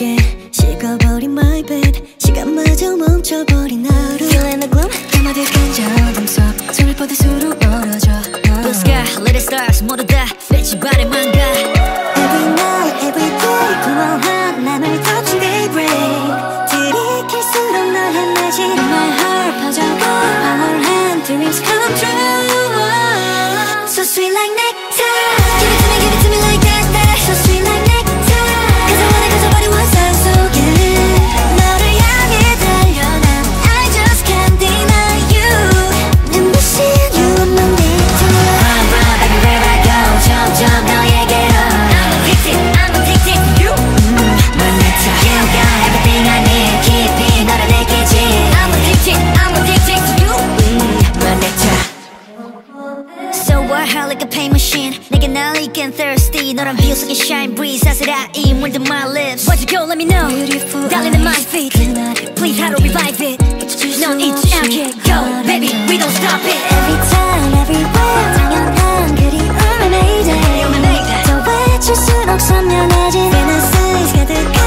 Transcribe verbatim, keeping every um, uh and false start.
함께 식어버린 my bed 시간마저 멈춰버린 하루 Feeling the gloom 까마득한 저등 속 손을 뻗을수록 멀어져 Blue sky, little stars 모두 다 빛이 바래만 가 Every night, every day 부어한 맘을 touching daybreak 들이킬수록 널 헤매지 My heart 퍼져가 황홀한 dreams come true So sweet like nectar Give it to me, give it to me like that, that So sweet like nectar Cause I wanna 가져버린 환상 속에 너를 향해 달려 난 I just can't deny you 눈부신 you are my nectar Run, run, baby, where I go 점점 너에게로 I'm addicted, I'm addicted to you My nectar You got everything I need 깊이 너를 느끼지 I'm addicted, I'm addicted to you My nectar So I heart like a pain machine 내게 날리긴 thirsty 너란 view 속에 shine breeze 사스라이 물든 my lips Why'd you go let me know Beautiful Darling in my feet Please how to revive it 넌 잊지 않게 Go baby we don't stop it Every time everywhere 당연한 그리움의 mayday 더 외칠수록 선명해진 Fantasies 가득한